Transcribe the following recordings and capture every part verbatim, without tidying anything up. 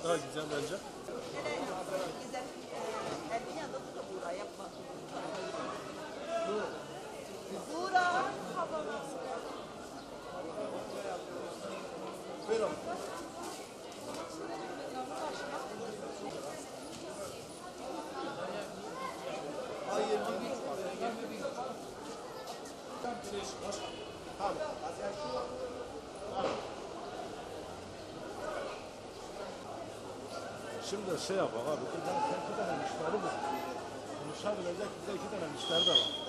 daha güzel bence. Şimdi şey yapalım abi, burada iki tane müşteri var. Konuşabilecek bize iki tane müşteri de var.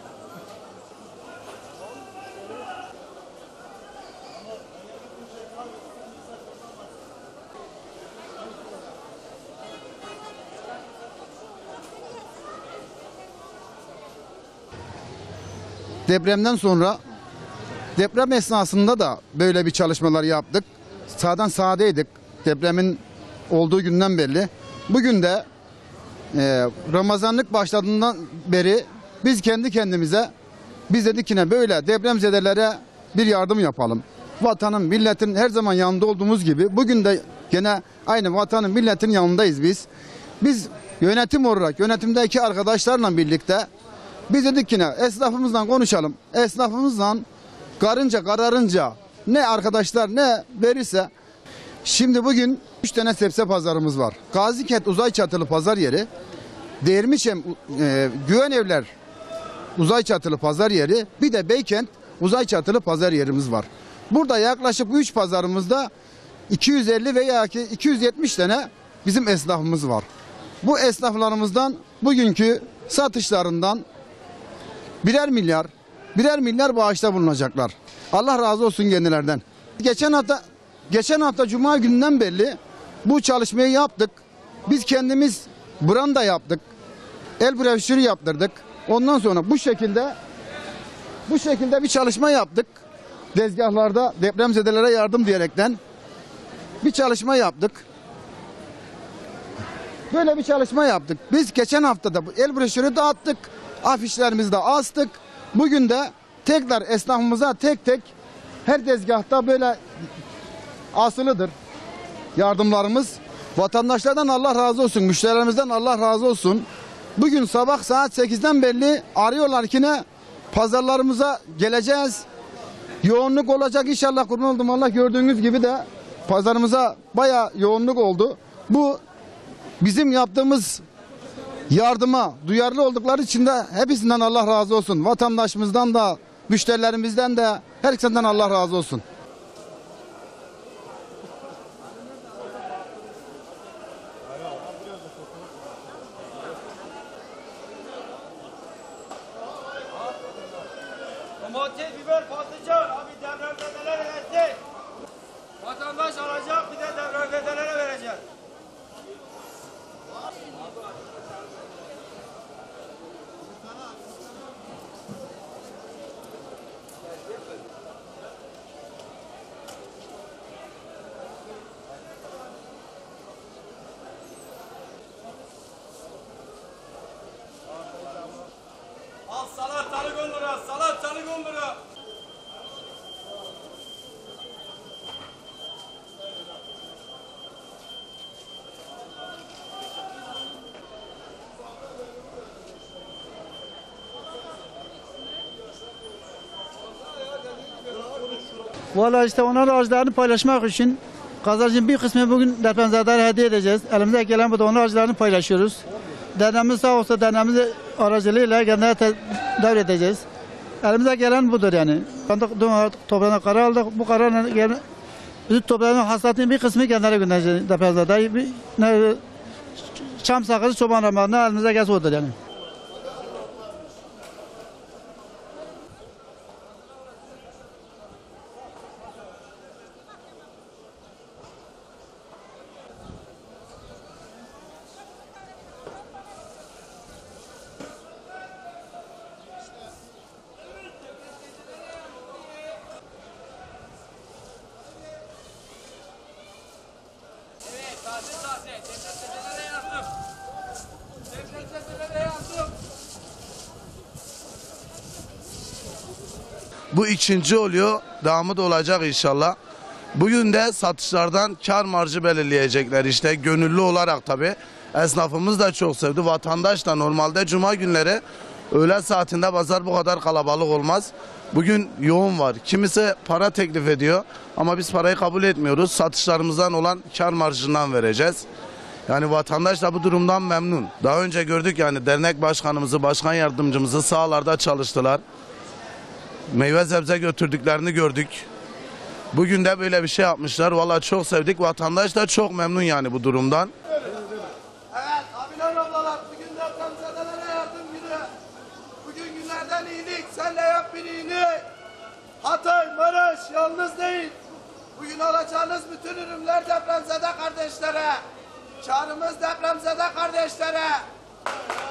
Depremden sonra deprem esnasında da böyle bir çalışmalar yaptık. Sağdan sağdaydık. Depremin olduğu günden belli. Bugün de e, Ramazanlık başladığından beri biz kendi kendimize biz dedik ki ne böyle depremzedelere bir yardım yapalım. Vatanın, milletin her zaman yanında olduğumuz gibi bugün de gene aynı vatanın, milletin yanındayız biz. Biz yönetim olarak yönetimdeki arkadaşlarla birlikte biz dedik ki ne esnafımızla konuşalım. Esnafımızla karınca kararınca ne arkadaşlar ne verirse. Şimdi bugün üç tane sebze pazarımız var. Gazikent Uzay Çatılı Pazar Yeri, Değirmişem e, Güven Evler Uzay Çatılı Pazar Yeri, bir de Beykent Uzay Çatılı Pazar Yerimiz var. Burada yaklaşık bu üç pazarımızda iki yüz elli veya iki yüz yetmiş tane bizim esnafımız var. Bu esnaflarımızdan bugünkü satışlarından birer milyar, birer milyar bağışta bulunacaklar. Allah razı olsun kendilerden. Geçen hafta Geçen hafta Cuma gününden belli bu çalışmayı yaptık. Biz kendimiz branda yaptık. El broşürü yaptırdık. Ondan sonra bu şekilde bu şekilde bir çalışma yaptık. Tezgahlarda depremzedelere yardım diyerekten bir çalışma yaptık. Böyle bir çalışma yaptık. Biz geçen hafta da el broşürü dağıttık. Afişlerimizi de astık. Bugün de tekrar esnafımıza tek tek her tezgahta böyle asılıdır yardımlarımız. Vatandaşlardan Allah razı olsun, müşterilerimizden Allah razı olsun. Bugün sabah saat sekizden belli arıyorlar ki ne pazarlarımıza geleceğiz. Yoğunluk olacak inşallah, kurban oldum Allah, gördüğünüz gibi de pazarımıza bayağı yoğunluk oldu. Bu bizim yaptığımız yardıma duyarlı oldukları için de hepsinden Allah razı olsun. Vatandaşımızdan da, müşterilerimizden de herkesten Allah razı olsun. Domates, biber, patlıcan, abi depremzedelere destek. Vatandaş alacak, bir de depremzedelere verecek. Al salatalık on lira, salatalık on lira. Valla işte onlarla acılarını paylaşmak için kazancın bir kısmını bugün depremzedelere hediye edeceğiz. Elimizde gelen bu da onlar acılarını paylaşıyoruz. Dedemiz sağ olsa dedemiz aracılığıyla kendine devredeceğiz. Elimize gelen budur yani. Toprağına karar aldık. Bu kararla gelen bütün toprağın hasatının bir kısmı kendilerine göndereceğiz depremzede. Çam sakızı çoban ramarına elimize gelse odur yani. Bu ikinci oluyor. Devamı da olacak inşallah. Bugün de satışlardan kar marjı belirleyecekler işte gönüllü olarak tabi. Esnafımız da çok sevdi. Vatandaş da normalde cuma günleri öğle saatinde pazar bu kadar kalabalık olmaz. Bugün yoğun var. Kimisi para teklif ediyor ama biz parayı kabul etmiyoruz. Satışlarımızdan olan kar marjından vereceğiz. Yani vatandaş da bu durumdan memnun. Daha önce gördük yani dernek başkanımızı, başkan yardımcımızı sahalarda çalıştılar. Meyve sebze götürdüklerini gördük. Bugün de böyle bir şey yapmışlar. Vallahi çok sevdik. Vatandaş da çok memnun yani bu durumdan. Evet abiler ablalar bugün depremzedelere yardım günü. Bugün günlerden iyilik senle yap bir iyilik. Hatay, Maraş yalnız değil. Bugün alacağınız bütün ürünler depremzede kardeşlere. Çağrımız depremzede kardeşlere.